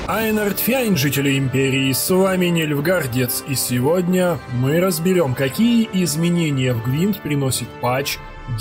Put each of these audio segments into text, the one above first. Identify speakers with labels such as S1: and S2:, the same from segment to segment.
S1: Айнардфяйн, жители Империи, с вами Нильфгардец, и сегодня мы разберем, какие изменения в Гвинт приносит патч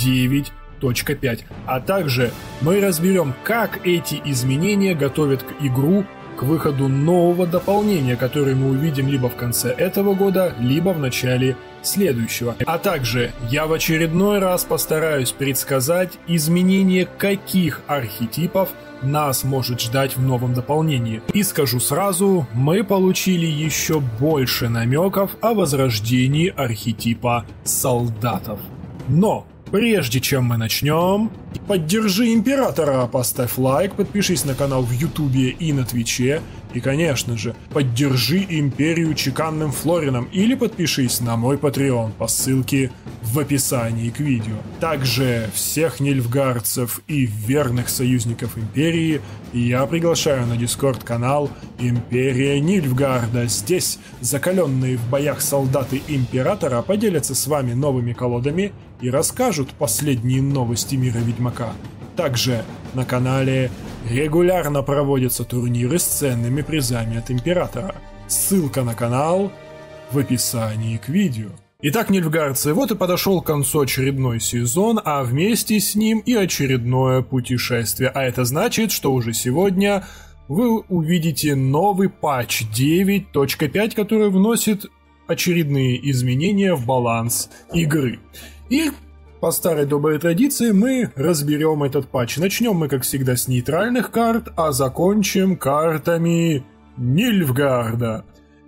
S1: 9.5, а также мы разберем, как эти изменения готовят к игру к выходу нового дополнения, которое мы увидим либо в конце этого года, либо в начале следующего. А также я в очередной раз постараюсь предсказать изменение каких архетипов нас может ждать в новом дополнении. И скажу сразу, мы получили еще больше намеков о возрождении архетипа солдатов. Но прежде чем мы начнем, поддержи Императора, поставь лайк, подпишись на канал в Ютубе и на Твиче, и, конечно же, поддержи Империю чеканным флорином или подпишись на мой Patreon по ссылке в описании к видео. Также всех нильфгардцев и верных союзников Империи я приглашаю на Дискорд-канал Империя Нильфгарда. Здесь закаленные в боях солдаты Императора поделятся с вами новыми колодами и расскажут последние новости мира Ведьмака. Также на канале регулярно проводятся турниры с ценными призами от Императора. Ссылка на канал в описании к видео. Итак, нильфгардцы, вот и подошел к концу очередной сезон, а вместе с ним и очередное путешествие. А это значит, что уже сегодня вы увидите новый патч 9.5, который вносит очередные изменения в баланс игры. И по старой доброй традиции мы разберем этот патч. Начнем мы, как всегда, с нейтральных карт, а закончим картами Нильфгарда.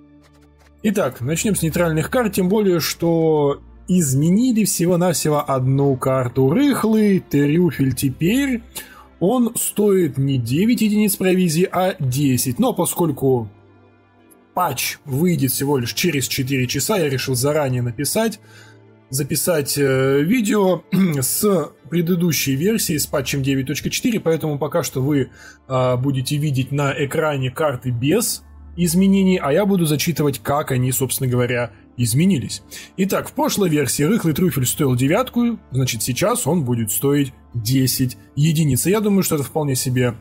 S1: Итак, начнем с нейтральных карт, тем более, что изменили всего-навсего одну карту. Рыхлый трюфель теперь, он стоит не 9 единиц провизии, а 10. Но поскольку патч выйдет всего лишь через 4 часа, я решил заранее записать видео с предыдущей версии, с патчем 9.4, поэтому пока что вы будете видеть на экране карты без изменений, а я буду зачитывать, как они, собственно говоря, изменились. Итак, в прошлой версии рыхлый трюфель стоил 9, значит сейчас он будет стоить 10 единиц. И я думаю, что это вполне себе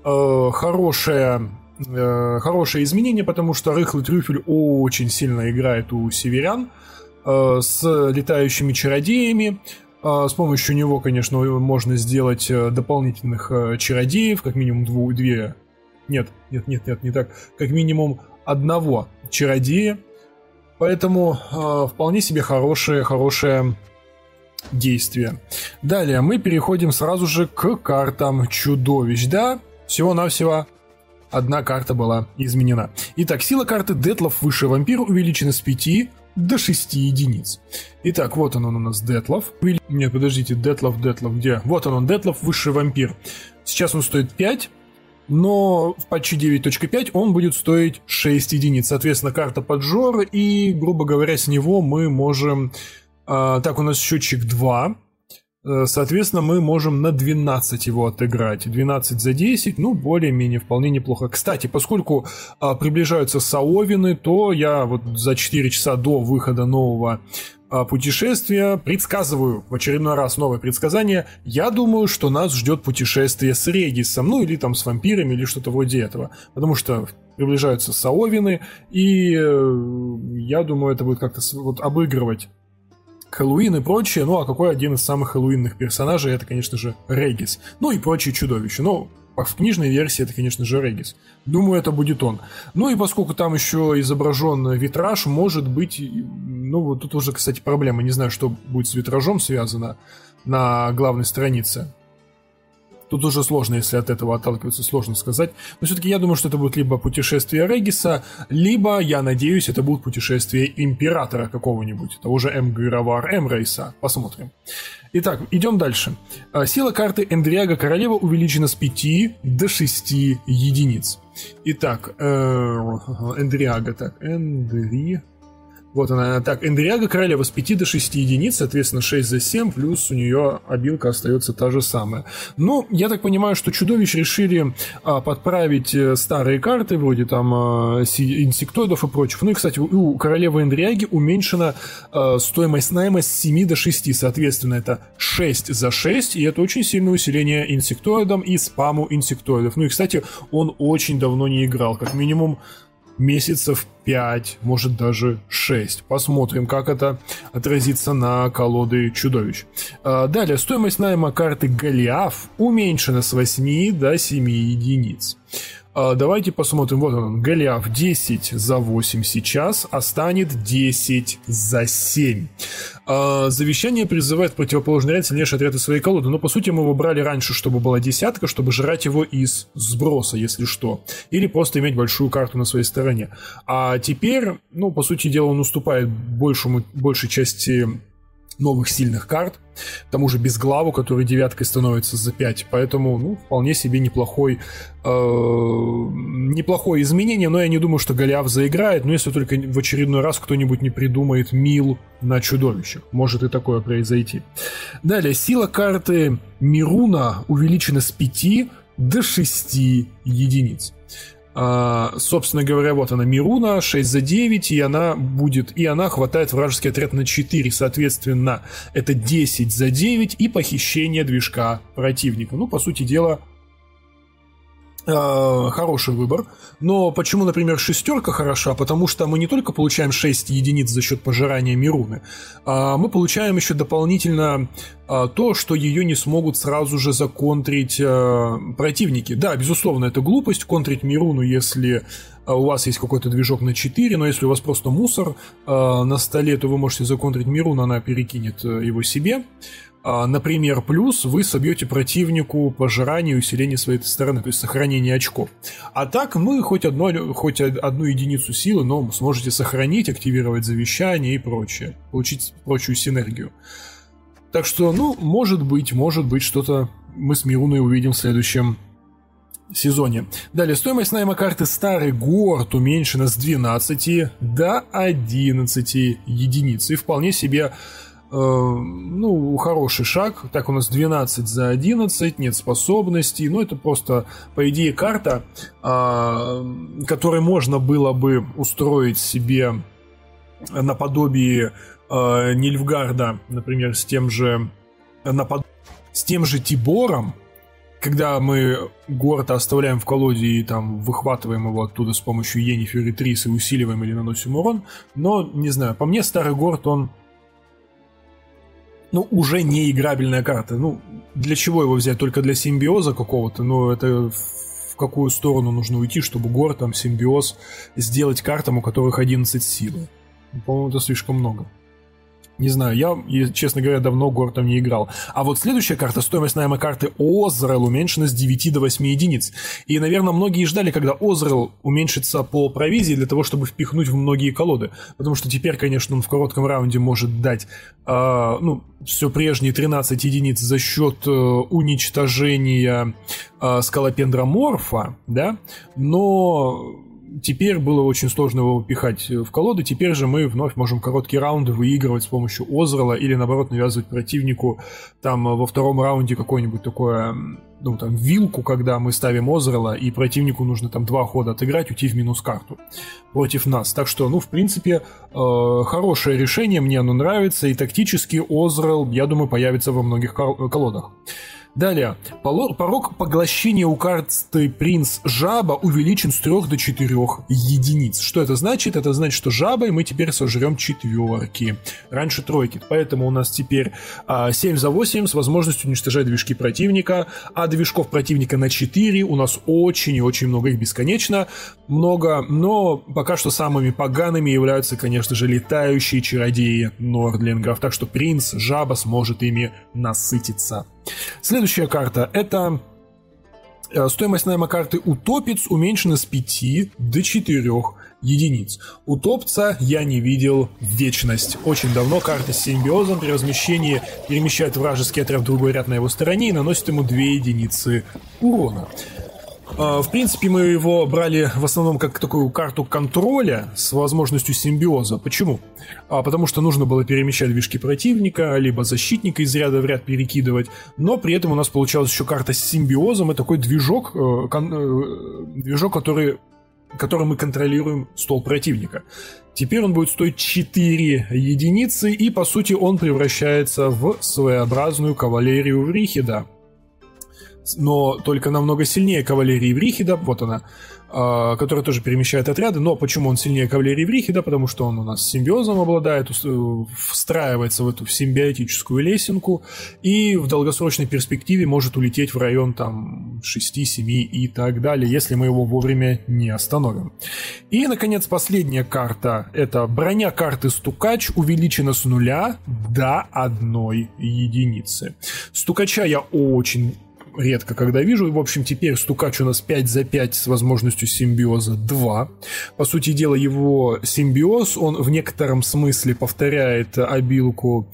S1: хорошее изменение, потому что рыхлый трюфель очень сильно играет у северян с летающими чародеями. С помощью него, конечно, можно сделать дополнительных чародеев, как минимум не так, как минимум одного чародея. Поэтому вполне себе хорошее действие. Далее мы переходим сразу же к картам чудовищ. Да, всего-навсего одна карта была изменена. Итак, сила карты Детлов Высший Вампир увеличена с 5 до 6 единиц. Итак, вот он у нас Детлов. Нет, подождите, Детлов, где? Вот он, Детлов Высший Вампир. Сейчас он стоит 5, но в патче 9.5 он будет стоить 6 единиц. Соответственно, карта поджор, и, грубо говоря, с него мы можем... Так, у нас счетчик 2. Соответственно, мы можем на 12 его отыграть. 12 за 10, ну, более-менее, вполне неплохо. Кстати, поскольку приближаются Саовины, то я вот за 4 часа до выхода нового путешествия предсказываю в очередной раз новое предсказание. Я думаю, что нас ждет путешествие с Регисом, ну, или там с вампирами, или что-то вроде этого. Потому что приближаются Саовины, и я думаю, это будет как-то вот обыгрывать Хэллоуин и прочее. Ну, а какой один из самых хэллоуинных персонажей? Это, конечно же, Регис. Ну и прочие чудовища. Ну, в книжной версии это, конечно же, Регис. Думаю, это будет он. Ну и поскольку там еще изображен витраж, может быть... Ну, вот тут уже, кстати, проблема. Не знаю, что будет с витражом связано на главной странице. Тут уже сложно, если от этого отталкиваться, сложно сказать. Но все-таки я думаю, что это будет либо путешествие Региса, либо, я надеюсь, это будет путешествие Императора какого-нибудь, того же Эмгвировар Эмрейса. Посмотрим. Итак, идем дальше. Сила карты Эндриага Королева увеличена с 5 до 6 единиц. Итак, Эндриага, так, Вот она. Так, Эндриага королева с 5 до 6 единиц, соответственно, 6 за 7, плюс у нее обилка остается та же самая. Ну, я так понимаю, что чудовищ решили подправить старые карты, вроде там инсектоидов и прочих. Ну и, кстати, у королевы Эндриаги уменьшена стоимость найма с 7 до 6, соответственно, это 6 за 6, и это очень сильное усиление инсектоидам и спаму инсектоидов. Ну и, кстати, он очень давно не играл, как минимум месяцев 5, может даже 6. Посмотрим, как это отразится на колоды чудовищ. Далее, стоимость найма карты Голиаф уменьшена с 8 до 7 единиц. Давайте посмотрим. Вот он, Голиаф 10 за 8 сейчас, а станет 10 за 7. Завещание призывает противоположный ряд сильнейший отряд из своей колоды. Но по сути мы его брали раньше, чтобы была десятка, чтобы жрать его из сброса, если что. Или просто иметь большую карту на своей стороне. А теперь, ну, по сути дела, он уступает большей части новых сильных карт, тому же Безглаву, который девяткой становится за 5, поэтому, ну, вполне себе неплохое изменение, но я не думаю, что Голиаф заиграет, но если только в очередной раз кто-нибудь не придумает мил на чудовищах, может и такое произойти. Далее, сила карты Мируна увеличена с 5 до 6 единиц. Собственно говоря, вот она, Мируна, 6 за 9, и она хватает вражеский отряд на 4, соответственно, это 10 за 9 и похищение движка противника. Ну, по сути дела, хороший выбор. Но почему, например, шестерка хороша? Потому что мы не только получаем 6 единиц за счет пожирания Мируны, мы получаем еще дополнительно то, что ее не смогут сразу же законтрить противники. Да, безусловно, это глупость контрить Мируну, если у вас есть какой-то движок на 4, но если у вас просто мусор на столе, то вы можете законтрить Мируну, она перекинет его себе. Например, плюс вы собьете противнику пожирание и усиление своей стороны, то есть сохранение очков. А так мы хоть одну единицу силы, но сможете сохранить, активировать завещание и прочее, получить прочую синергию. Так что, ну, может быть, что-то мы с Мируной увидим в следующем сезоне. Далее, стоимость найма карты Старый Горд уменьшена с 12 до 11 единиц. И вполне себе, ну, хороший шаг. Так, у нас 12 за 11, нет способностей. Ну, это просто, по идее, карта, которой можно было бы устроить себе наподобие Нильфгарда, например, с тем же Тибором, когда мы Горта оставляем в колоде и там выхватываем его оттуда с помощью Йеннифер и Трис и усиливаем или наносим урон. Но, не знаю, по мне Старый Горд, он, ну, уже не играбельная карта. Ну, для чего его взять? Только для симбиоза какого-то? Ну, это в какую сторону нужно уйти, чтобы Горд, там, симбиоз сделать картам, у которых 11 силы? По-моему, это слишком много. Не знаю, я, честно говоря, давно Гортом не играл. А вот следующая карта, стоимость найма карты Озрел уменьшена с 9 до 8 единиц. И, наверное, многие ждали, когда Озрел уменьшится по провизии для того, чтобы впихнуть в многие колоды. Потому что теперь, конечно, он в коротком раунде может дать, все прежние 13 единиц за счет уничтожения скалопендроморфа, да, но теперь было очень сложно его пихать в колоды, теперь же мы вновь можем короткие раунды выигрывать с помощью Озрела или, наоборот, навязывать противнику там во втором раунде какое-нибудь такое, ну, там, вилку, когда мы ставим Озрела, и противнику нужно там 2 хода отыграть, уйти в минус карту против нас. Так что, ну, в принципе, хорошее решение, мне оно нравится, и тактически Озрел, я думаю, появится во многих колодах. Далее, порог поглощения у карты Принц Жаба увеличен с 3 до 4 единиц. Что это значит? Это значит, что жабой мы теперь сожрем 4, раньше 3. Поэтому у нас теперь 7 за 8 с возможностью уничтожать движки противника, а движков противника на 4 у нас очень и очень много, их бесконечно много, но пока что самыми погаными являются, конечно же, летающие чародеи Нордлингов, так что Принц Жаба сможет ими насытиться. Следующая карта — это стоимость найма карты Утопец уменьшена с 5 до 4 единиц. Утопца я не видел в вечность. Очень давно карта с симбиозом при размещении перемещает вражеский отряд в другой ряд на его стороне и наносит ему 2 единицы урона. В принципе, мы его брали в основном как такую карту контроля с возможностью симбиоза. Почему? Потому что нужно было перемещать движки противника, либо защитника из ряда в ряд перекидывать, но при этом у нас получалась еще карта с симбиозом, и такой движок, которым мы контролируем стол противника. Теперь он будет стоить 4 единицы, и по сути он превращается в своеобразную кавалерию Врихеда. Но только намного сильнее кавалерии Врихеда, вот она, которая тоже перемещает отряды. Но почему он сильнее кавалерии Врихеда? Потому что он у нас симбиозом обладает, встраивается в эту симбиотическую лесенку и в долгосрочной перспективе может улететь в район там 6, 7 и так далее, если мы его вовремя не остановим. И, наконец, последняя карта. Это броня карты Стукач увеличена с 0 до 1 единицы. Стукача я очень редко когда вижу. В общем, теперь Стукач у нас 5 за 5 с возможностью симбиоза 2. По сути дела, его симбиоз, он в некотором смысле повторяет обилку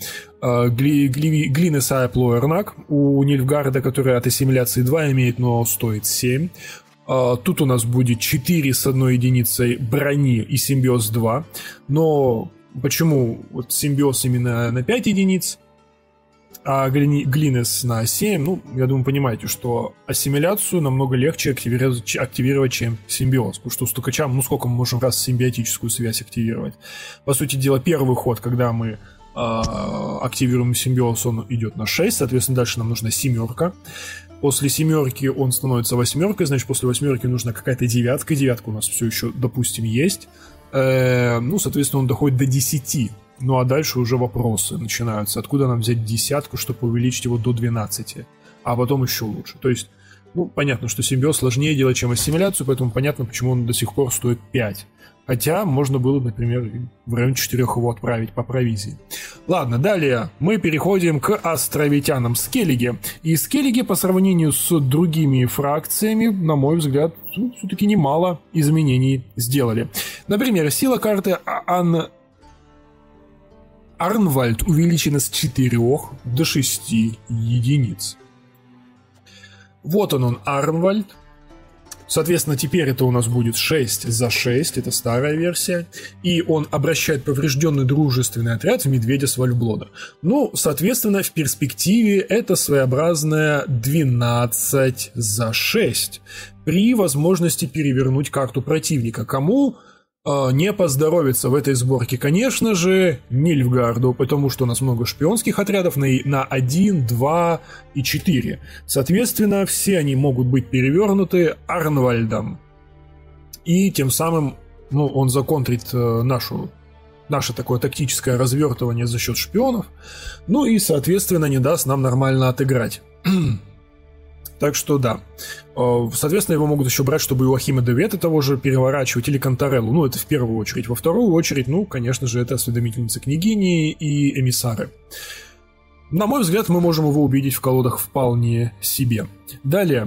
S1: Глинес Айплоернак у Нильфгарда, которая от ассимиляции 2 имеет, но стоит 7. Тут у нас будет 4 с 1 единицей брони и симбиоз 2. Но почему вот симбиоз именно на 5 единиц, а Глинес на 7, ну, я думаю, понимаете, что ассимиляцию намного легче активировать, чем симбиоз, потому что у Стукача, ну, сколько мы можем раз симбиотическую связь активировать. По сути дела, первый ход, когда мы активируем симбиоз, он идет на 6, соответственно, дальше нам нужна 7. После 7 он становится 8, значит, после 8 нужна какая-то 9. 9 у нас все еще, допустим, есть. Ну, соответственно, он доходит до 10. Ну а дальше уже вопросы начинаются. Откуда нам взять 10, чтобы увеличить его до 12? А потом еще лучше. То есть, ну, понятно, что симбиоз сложнее делать, чем ассимиляцию, поэтому понятно, почему он до сих пор стоит 5. Хотя можно было, например, в районе 4 его отправить по провизии. Ладно, далее мы переходим к островитянам Скеллиги. И Скеллиги по сравнению с другими фракциями, на мой взгляд, все-таки немало изменений сделали. Например, сила карты Арнвальд увеличена с 4 до 6 единиц. Вот он Арнвальд. Соответственно, теперь это у нас будет 6 за 6, это старая версия. И он обращает поврежденный дружественный отряд в медведя с Вальфблода. Ну, соответственно, в перспективе это своеобразная 12 за 6. При возможности перевернуть карту противника. Кому не поздоровится в этой сборке, конечно же, Нильфгарду, потому что у нас много шпионских отрядов на 1, 2 и 4. Соответственно, все они могут быть перевернуты Арнвальдом. И тем самым, ну, он законтрит наше такое тактическое развертывание за счет шпионов. Ну и, соответственно, не даст нам нормально отыграть. Так что да. Соответственно, его могут еще брать, чтобы Иоахима де Вета того же переворачивать, или Кантареллу. Ну, это в первую очередь. Во вторую очередь, ну, конечно же, это осведомительницы княгини и эмиссары. На мой взгляд, мы можем его увидеть в колодах вполне себе. Далее.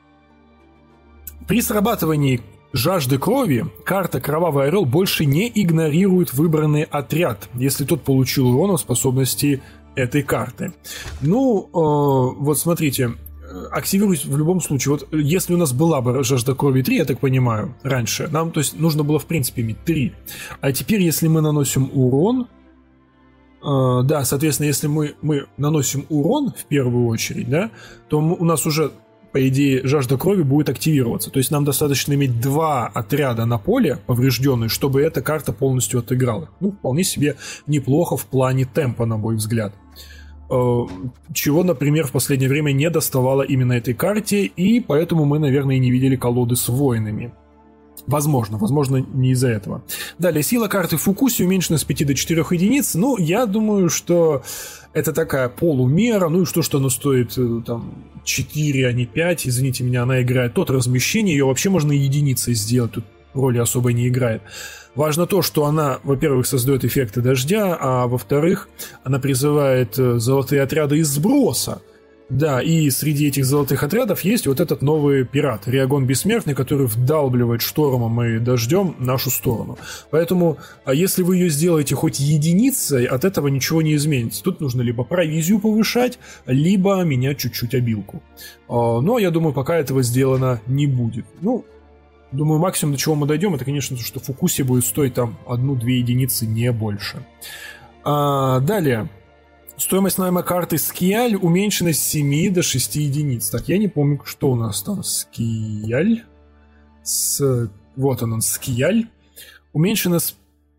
S1: При срабатывании жажды крови карта Кровавый Орел больше не игнорирует выбранный отряд, если тот получил урон в способности этой карты. Ну, вот смотрите, активируюсь в любом случае. Вот если у нас была бы жажда крови 3, я так понимаю, раньше, нам, то есть, нужно было в принципе иметь 3. А теперь, если мы наносим урон, да, соответственно, если мы наносим урон в первую очередь, да, то у нас уже, по идее, жажда крови будет активироваться. То есть нам достаточно иметь 2 отряда на поле поврежденные, чтобы эта карта полностью отыграла. Ну, вполне себе неплохо в плане темпа, на мой взгляд. Чего, например, в последнее время не доставало именно этой карте, и поэтому мы, наверное, и не видели колоды с воинами. Возможно, не из-за этого. Далее, сила карты Фукуси уменьшена с 5 до 4 единиц. Ну, я думаю, что это такая полумера. Ну и что она стоит там 4, а не 5. Извините меня, она играет тот размещение. Ее вообще можно единицей сделать. Тут роли особо не играет. Важно то, что она, во-первых, создает эффекты дождя, а во-вторых, она призывает золотые отряды из сброса. Да, и среди этих золотых отрядов есть вот этот новый пират, Риагон Бессмертный, который вдалбливает штормом и дождем нашу сторону. Поэтому, если вы ее сделаете хоть единицей, от этого ничего не изменится. Тут нужно либо провизию повышать, либо менять чуть-чуть обилку. Но я думаю, пока этого сделано не будет. Ну, думаю, максимум, до чего мы дойдем, это, конечно, то, что в фокусе будет стоить там 1-2 единицы, не больше. Далее. Стоимость найма карты Скиаль уменьшена с 7 до 6 единиц. Так, я не помню, что у нас там. Скиаль. Вот он, Скиаль. Уменьшена с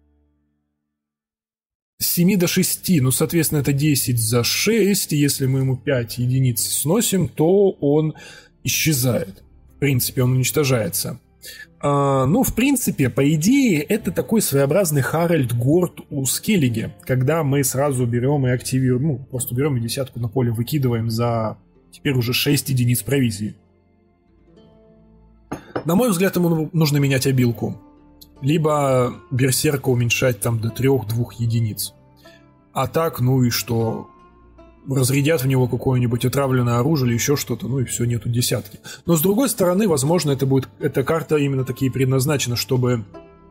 S1: 7 до 6. Ну, соответственно, это 10 за 6. Если мы ему 5 единиц сносим, то он исчезает. В принципе, он уничтожается. Ну, в принципе, по идее, это такой своеобразный Харальд Горд у Скеллиги, когда мы сразу берем и активируем, ну, просто берем и десятку на поле выкидываем за теперь уже 6 единиц провизии. На мой взгляд, ему нужно менять обилку. Либо берсерка уменьшать там до 3-2 единиц. А так, ну и что... разрядят в него какое-нибудь отравленное оружие или еще что-то, ну и все, нету десятки. Но с другой стороны, возможно, эта карта именно такие предназначена, чтобы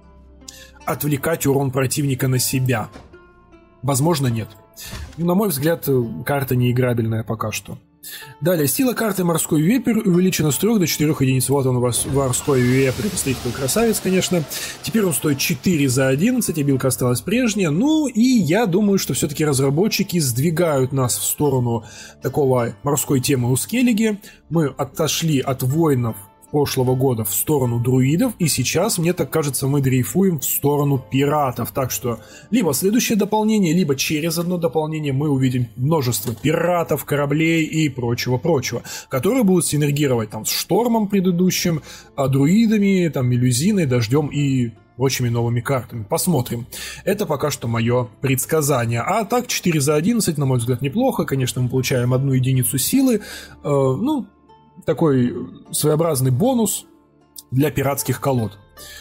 S1: отвлекать урон противника на себя. Возможно, нет. На мой взгляд, карта неиграбельная пока что. Далее, сила карты Морской Вепрь увеличена с 3 до 4 единиц. Вот он у вас, Морской Вепрь, посмотрите, какой красавец, конечно. Теперь он стоит 4 за 11, обилка осталась прежняя. Ну и я думаю, что все-таки разработчики сдвигают нас в сторону такого морской темы у Скеллиги. Мы отошли от воинов прошлого года в сторону друидов, и сейчас, мне так кажется, мы дрейфуем в сторону пиратов. Так что либо следующее дополнение, либо через одно дополнение мы увидим множество пиратов, кораблей и прочего-прочего, которые будут синергировать там с штормом предыдущим, друидами, там, мелюзиной, дождем и прочими новыми картами. Посмотрим. Это пока что мое предсказание. А так, 4 за 11, на мой взгляд, неплохо. Конечно, мы получаем 1 единицу силы. Ну, такой своеобразный бонус для пиратских колод.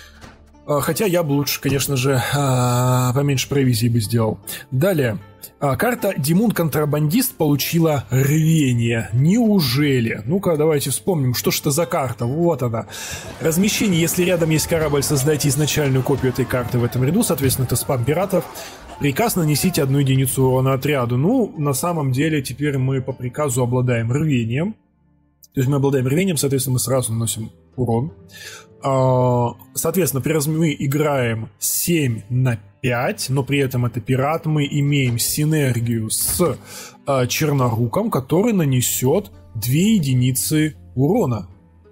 S1: Хотя я бы лучше, конечно же, поменьше провизии бы сделал. Далее. Карта Димун Контрабандист получила рвение. Неужели? Ну-ка, давайте вспомним, что ж это за карта. Вот она. Размещение. Если рядом есть корабль, создайте изначальную копию этой карты в этом ряду. Соответственно, это спам пиратов. Приказ: нанесите 1 единицу урона отряду. Ну, на самом деле, теперь мы по приказу обладаем рвением. То есть мы обладаем рвением, соответственно, мы сразу наносим урон. Соответственно, мы играем 7 на 5, но при этом это пират. Мы имеем синергию с Черноруком, который нанесет 2 единицы урона.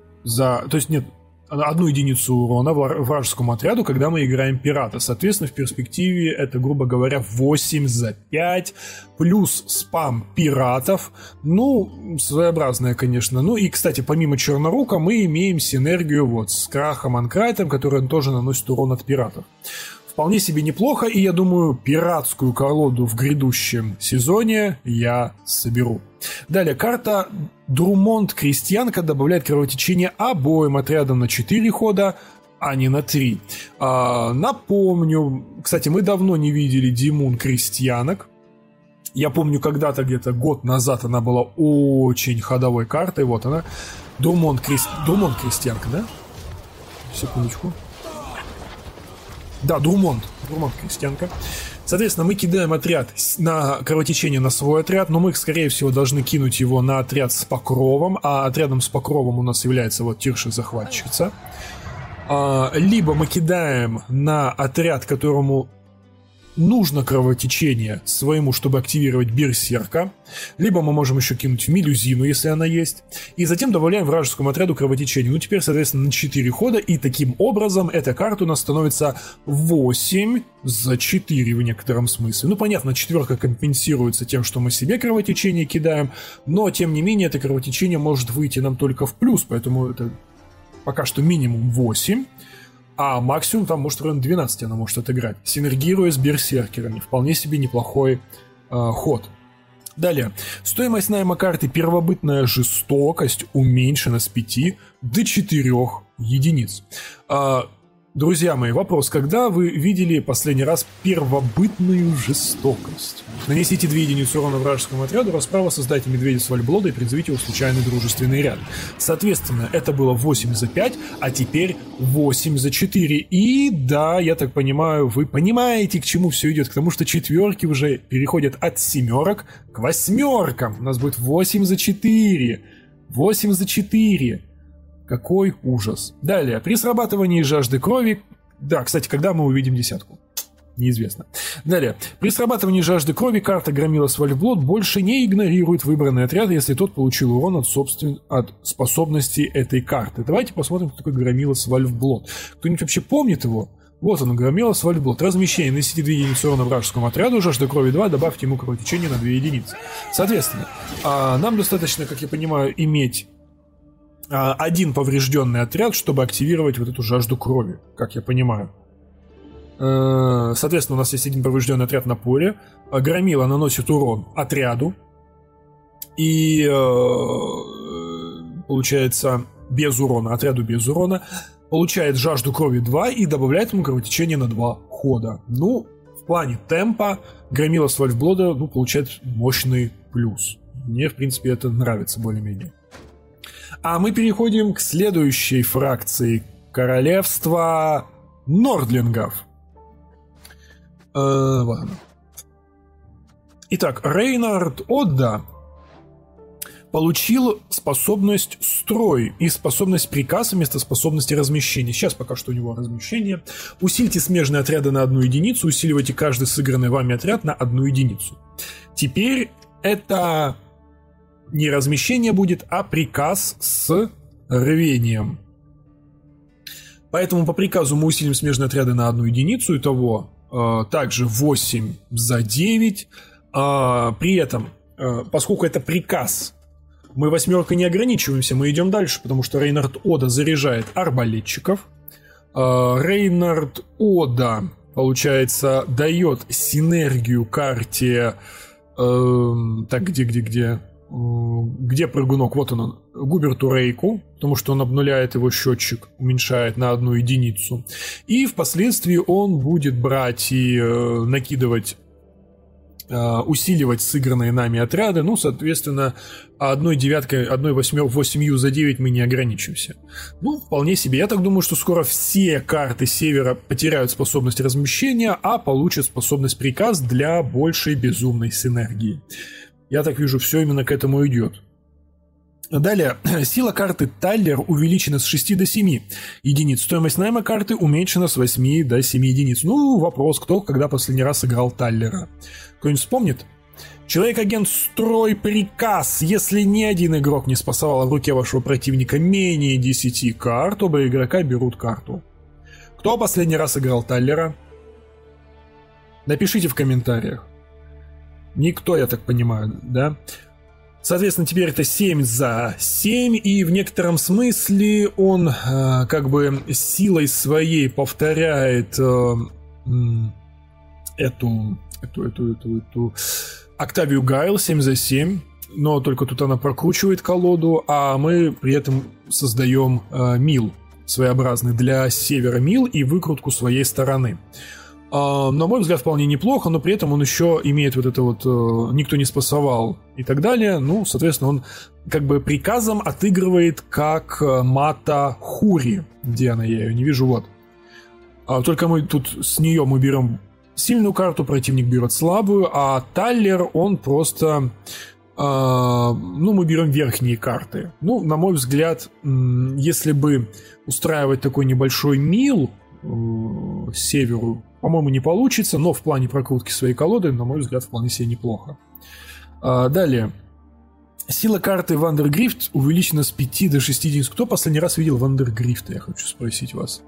S1: То есть нет, 1 единицу урона вражескому отряду, когда мы играем пирата. Соответственно, в перспективе это, грубо говоря, 8 за 5, плюс спам пиратов. Ну, своеобразная, конечно. Ну и, кстати, помимо Чернорука мы имеем синергию вот с Крахом Анкрайтом, который тоже наносит урон от пиратов. Вполне себе неплохо, и я думаю, пиратскую колоду в грядущем сезоне я соберу. Далее, карта Друмонд Крестьянка добавляет кровотечение обоим отрядам на 4 хода, а не на 3. Напомню, кстати, мы давно не видели Димун Крестьянок. Я помню, когда-то, где-то год назад она была очень ходовой картой. Вот она. Друмонд Крестьянка, да? Секундочку. Да, Друмонд Крестьянка. Соответственно, мы кидаем отряд на кровотечение на свой отряд, но мы, скорее всего, должны кинуть его на отряд с покровом, а отрядом с покровом у нас является вот Тирша-захватчица. Либо мы кидаем на отряд, которому нужно кровотечение своему, чтобы активировать берсерка, либо мы можем еще кинуть в мелюзину, если она есть, и затем добавляем вражескому отряду кровотечение. Ну, теперь, соответственно, на 4 хода, и таким образом эта карта у нас становится 8 за 4 в некотором смысле. Ну, понятно, 4 компенсируется тем, что мы себе кровотечение кидаем, но, тем не менее, это кровотечение может выйти нам только в плюс, поэтому это пока что минимум 8. А максимум там, может, в районе 12 она может отыграть, синергируя с берсеркерами. Вполне себе неплохой ход. Далее. Стоимость найма карты Первобытная Жестокость уменьшена с 5 до 4 единиц. Друзья мои, вопрос. Когда вы видели последний раз первобытную жестокость? Нанесите 2 единицы урона вражескому отряду, расправа, создайте медведя с вальблода и призовите его в случайный дружественный ряд. Соответственно, это было 8 за 5, а теперь 8 за 4. И да, я так понимаю, вы понимаете, к чему все идет. К тому, что четверки уже переходят от семерок к 8. У нас будет 8 за 4. 8 за 4. Какой ужас. Далее, при срабатывании жажды крови... Да, кстати, когда мы увидим десятку? Неизвестно. Далее, при срабатывании жажды крови карта Громила Свальфблод больше не игнорирует выбранный отряд, если тот получил урон от способности этой карты. Давайте посмотрим, кто такой Громила Свальфблод. Кто-нибудь вообще помнит его? Вот он, Громила Свальфблод. Размещение. Нанесите 2 единицы урона вражескому отряду, жажда крови 2, добавьте ему кровотечение на 2 единицы. Соответственно, нам достаточно, как я понимаю, иметь... один поврежденный отряд, чтобы активировать вот эту жажду крови, как я понимаю. Соответственно, у нас есть один поврежденный отряд на поле. Громила наносит урон отряду. И получается без урона, отряду без урона. Получает жажду крови 2 и добавляет ему кровотечение на 2 хода. Ну, в плане темпа Громила Свальфблода, получает мощный плюс. Мне, в принципе, это нравится более-менее. А мы переходим к следующей фракции королевства Нордлингов. Вот она. Итак, Рейнард Одда получил способность строй и способность приказ вместо способности размещения. Сейчас пока что у него размещение. Усильте смежные отряды на 1 единицу, усиливайте каждый сыгранный вами отряд на 1 единицу. Теперь это... не размещение будет, а приказ с рвением. Поэтому по приказу мы усилим смежные отряды на 1 единицу. Итого также 8 за 9. При этом, поскольку это приказ, мы 8 не ограничиваемся, мы идем дальше, потому что Рейнард Одда заряжает арбалетчиков. Рейнард Одда, получается, дает синергию карте... так, где прыгунок? Вот он, Губерту Рейку, потому что он обнуляет его счетчик, уменьшает на 1 единицу. И впоследствии он будет брать и накидывать, усиливать сыгранные нами отряды. Ну, соответственно, 1/9, 1/8 за 9 мы не ограничимся. Ну, вполне себе. Я так думаю, что скоро все карты севера потеряют способность размещения, а получат способность приказ для большей безумной синергии. Я так вижу, все именно к этому идет. Далее, сила карты Таллер увеличена с 6 до 7 единиц. Стоимость найма карты уменьшена с 8 до 7 единиц. Ну, вопрос, кто когда последний раз играл Таллера. Кто-нибудь вспомнит? Человек-агент строй приказ. Если ни один игрок не спасал в руке вашего противника менее 10 карт, оба игрока берут карту. Кто последний раз играл Таллера? Напишите в комментариях. Никто, я так понимаю, да? Соответственно, теперь это 7 за 7, и в некотором смысле он как бы силой своей повторяет эту Октавию Гайл 7 за 7, но только тут она прокручивает колоду, а мы при этом создаем мил своеобразный для севера мил и выкрутку своей стороны. На мой взгляд, вполне неплохо, но при этом он еще имеет вот это вот «никто не спасовал» и так далее. Ну, соответственно, он как бы приказом отыгрывает как Мата Хури. Где она? Я ее не вижу, вот. Только мы тут с нее мы берем сильную карту, противник берет слабую, а Таллер, он просто... мы берем верхние карты. Ну, на мой взгляд, если бы устраивать такой небольшой мил северу, по-моему, не получится, но в плане прокрутки своей колоды, на мой взгляд, вполне себе неплохо. Далее. Сила карты Вандергрифт увеличена с 5 до 6 единиц. Кто последний раз видел Вандергрифта, я хочу спросить вас.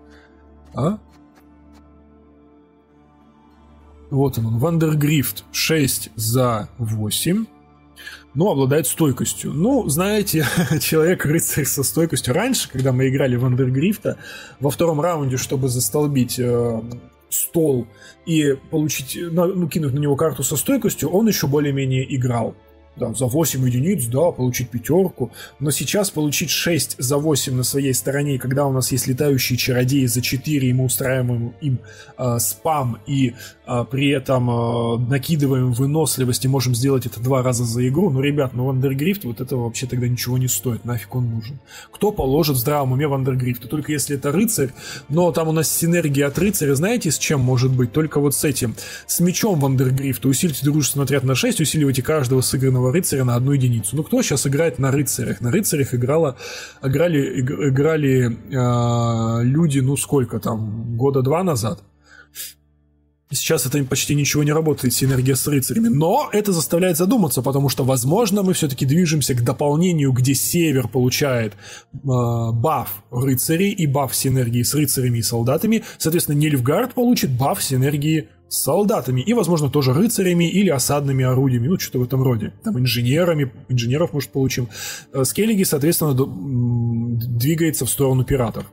S1: Вот он, Вандергрифт 6 за 8. Но обладает стойкостью. Ну, знаете, человек-рыцарь со стойкостью. Раньше, когда мы играли в Вандергрифта, во втором раунде, чтобы застолбить стол и получить, кинуть на него карту со стойкостью, он еще более-менее играл. Да, за 8 единиц, да, получить 5. Но сейчас получить 6 за 8 на своей стороне, когда у нас есть летающие чародеи за 4, и мы устраиваем им спам, и при этом накидываем выносливость, и можем сделать это 2 раза за игру. Ну, ребят, Вандергрифт вот этого вообще тогда ничего не стоит, нафиг он нужен. Кто положит в здравом уме Вандергрифта? Только если это рыцарь, но там у нас синергия от рыцаря, знаете, с чем может быть? Только вот с этим. С мечом Вандергрифта. Усилите дружественный отряд на 6, усиливайте каждого сыгранного рыцаря на 1 единицу. Ну, кто сейчас играет на рыцарях? На рыцарях играли люди, ну, сколько там, 2 года назад. Сейчас это почти ничего не работает, синергия с рыцарями. Но это заставляет задуматься, потому что, возможно, мы все-таки движемся к дополнению, где север получает баф рыцарей и баф синергии с рыцарями и солдатами. Соответственно, Нильфгард получит баф синергии с солдатами. И, возможно, тоже рыцарями или осадными орудиями. Ну, что-то в этом роде. Там инженеров, может, получим. Скеллиги, соответственно, двигается в сторону пиратов.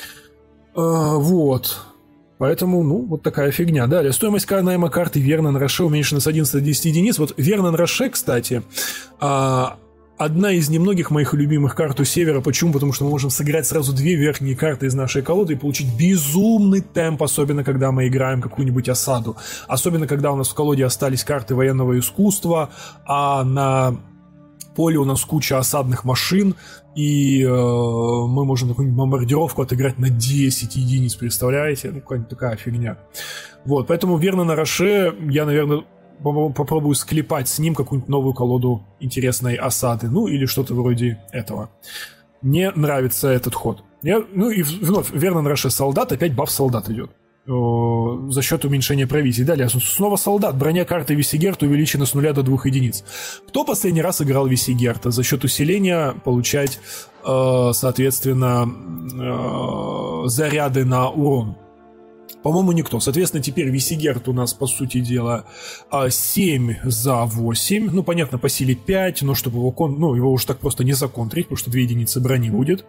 S1: Вот. Поэтому, ну, вот такая фигня. Далее, стоимость найма карты Вернон Роше уменьшена с 11 до 10 единиц. Вот Вернон Роше, кстати, одна из немногих моих любимых карт у Севера. Почему? Потому что мы можем сыграть сразу 2 верхние карты из нашей колоды и получить безумный темп, особенно когда мы играем какую-нибудь осаду. Особенно, когда у нас в колоде остались карты военного искусства, а на поле у нас куча осадных машин, и мы можем какую-нибудь бомбардировку отыграть на 10 единиц, представляете? Ну, какая-нибудь такая фигня. Вот, поэтому верно на Роше я, наверное, попробую склепать с ним какую-нибудь новую колоду интересной осады, ну, или что-то вроде этого. Мне нравится этот ход. Ну, и вновь, верно на Роше солдат, опять баф солдат идет. За счет уменьшения провизии. Далее, снова солдат. Броня карты Висигерта увеличена с 0 до 2 единиц. Кто последний раз играл Висигерта? За счет усиления получать, соответственно, заряды на урон. По-моему, никто. Соответственно, теперь Висигерт у нас, по сути дела, 7 за 8. Ну, понятно, по силе 5, но чтобы его уж так просто не законтрить, потому что 2 единицы брони будет.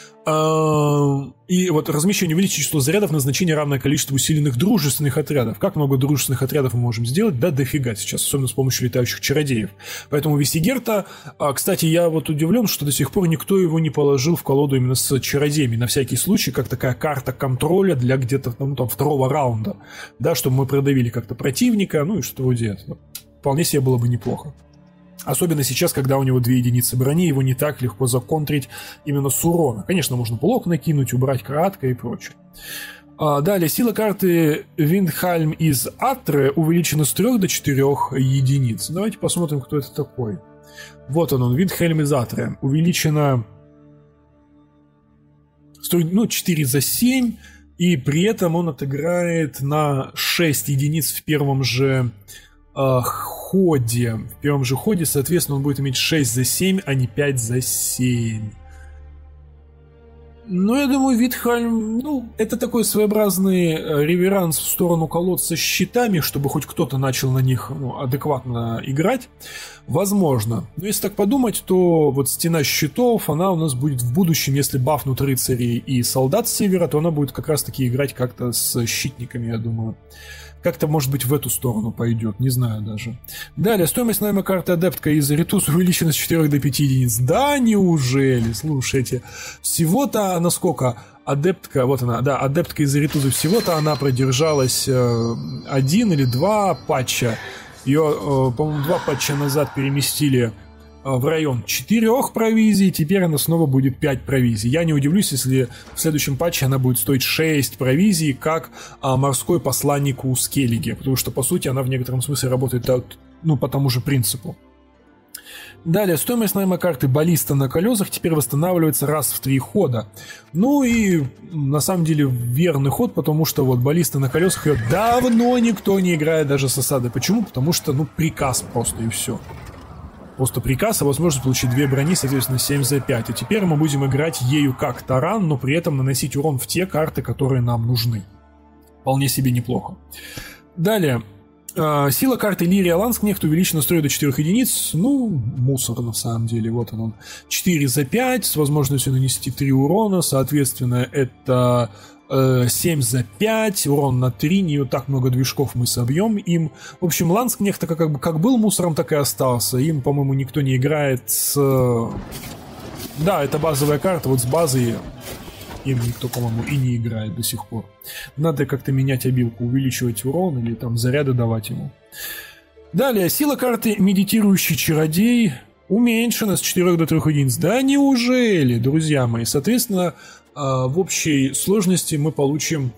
S1: И вот размещение увеличить число зарядов на значение равное количеству усиленных дружественных отрядов. Как много дружественных отрядов мы можем сделать? Да, дофига сейчас, особенно с помощью летающих чародеев. Поэтому Висигерта, кстати, я вот удивлен, что до сих пор никто его не положил в колоду именно с чародеями, на всякий случай, как такая карта контроля для где-то там 2-го раунда, да, чтобы мы продавили как-то противника, ну и что-то вроде этого. Вполне себе было бы неплохо. Особенно сейчас, когда у него 2 единицы брони, его не так легко законтрить именно с урона. Конечно, можно блок накинуть, убрать кратко и прочее. Далее, сила карты Виндхальм из Атре увеличена с 3 до 4 единиц. Давайте посмотрим, кто это такой. Вот он, Виндхальм из Атре. Увеличена 4 за 7, и при этом он отыграет на 6 единиц в первом же ходе. В первом же ходе, соответственно, он будет иметь 6 за 7, а не 5 за 7. Ну, я думаю, Виндхальм, это такой своеобразный реверанс в сторону колод со щитами, чтобы хоть кто-то начал на них адекватно играть. Возможно. Но если так подумать, то вот стена щитов, она у нас будет в будущем, если бафнут рыцарей и солдат с севера, то она будет как раз-таки играть как-то с щитниками, я думаю. Как-то, может быть, в эту сторону пойдет, не знаю даже. Далее, стоимость найма карты Адептка из Ритус увеличена с 4 до 5 единиц. Да, неужели? Слушайте, всего-то она сколько? Адептка, вот она, да, Адептка из Ритуза, всего-то она продержалась 1 или 2 патча. Ее, по-моему, 2 патча назад переместили в район 4 провизий, теперь она снова будет 5 провизий. Я не удивлюсь, если в следующем патче она будет стоить 6 провизий, как морской посланник у Скеллиги, потому что, по сути, она в некотором смысле работает по тому же принципу. Далее, стоимость найма карты Баллиста на колесах теперь восстанавливается раз в 3 хода. Ну и, на самом деле, верный ход, потому что вот Баллиста на колесах ее давно никто не играет даже с осадой. Почему? Потому что, приказ просто и все. Просто приказ, а возможность получить 2 брони, соответственно, 7 за 5. И теперь мы будем играть ею как таран, но при этом наносить урон в те карты, которые нам нужны. Вполне себе неплохо. Далее, Сила карты Лирия Ланскнехт увеличена с 3 до 4 единиц. Ну, мусор на самом деле. Вот он. 4 за 5 с возможностью нанести 3 урона. Соответственно, это 7 за 5, урон на 3. Не так много движков мы собьем им. В общем, Ланскнехт как был мусором, так и остался. Им, по-моему, никто не играет с... Да, это базовая карта. Вот с базой им никто, по-моему, и не играет до сих пор. Надо как-то менять обилку, увеличивать урон или там заряды давать ему. Далее, сила карты Медитирующий Чародей уменьшена с 4 до 3 единиц. Да неужели, друзья мои? Соответственно, в общей сложности мы получим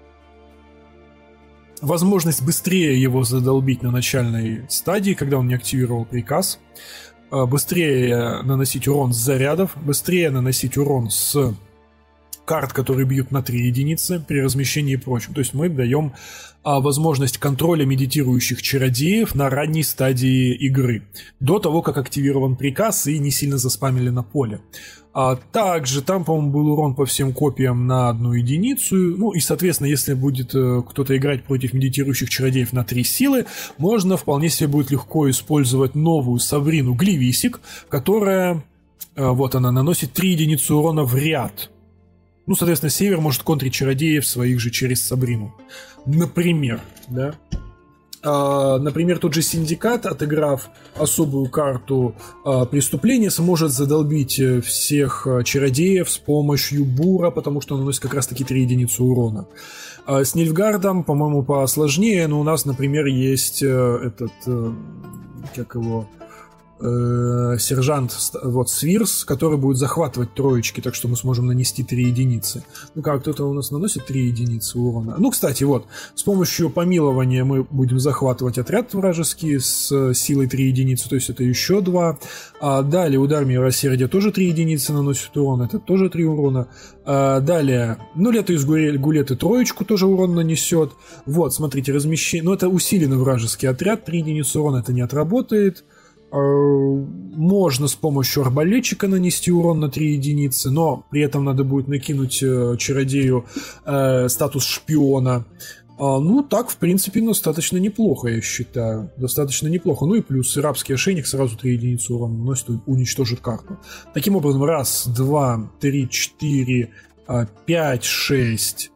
S1: возможность быстрее его задолбить на начальной стадии, когда он не активировал приказ. Быстрее наносить урон с зарядов, быстрее наносить урон с карт, которые бьют на 3 единицы при размещении и прочем. То есть мы даем возможность контроля медитирующих чародеев на ранней стадии игры, до того, как активирован приказ и не сильно заспамили на поле. Также там, по-моему, был урон по всем копиям на 1 единицу. Ну и, соответственно, если будет кто-то играть против медитирующих чародеев на 3 силы, можно вполне себе будет легко использовать новую Сабрину Глевисик, которая, вот она, наносит 3 единицы урона в ряд. Ну, соответственно, Север может контрить чародеев своих же через Сабрину. Например, да. Например, тот же Синдикат, отыграв особую карту преступления, сможет задолбить всех чародеев с помощью Бура, потому что он наносит как раз-таки 3 единицы урона. С Нильфгардом, по-моему, посложнее, но у нас, например, есть этот, как его... сержант вот Свирс, который будет захватывать троечки, так что мы сможем нанести 3 единицы. Ну как, кто-то у нас наносит 3 единицы урона. Ну, кстати, вот, с помощью помилования мы будем захватывать отряд вражеский с силой 3 единицы, то есть это еще 2. Далее удар милосердия тоже 3 единицы наносит урон, это тоже 3 урона. Далее, ну, лето из Гулеты троечку тоже урон нанесет. Вот, смотрите, размещение, ну, это усиленный вражеский отряд, 3 единицы урона это не отработает. Можно с помощью арбалетчика нанести урон на 3 единицы, но при этом надо будет накинуть чародею статус шпиона. Ну, так, в принципе, достаточно неплохо, я считаю. Достаточно неплохо. Ну и плюс рабский ошейник сразу 3 единицы урона наносит, уничтожит карту. Таким образом, 1, 2, 3, 4, 5, 6...